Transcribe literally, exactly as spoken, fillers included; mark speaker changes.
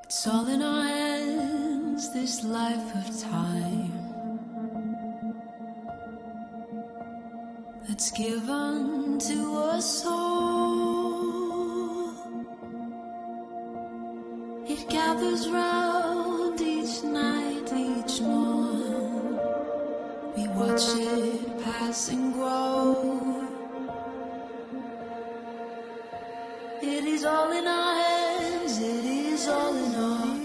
Speaker 1: It's all in our hands, this life of time that's given to us all. It gathers round each night, each morn. We watch it pass and grow. It is all in our hands, it is all in our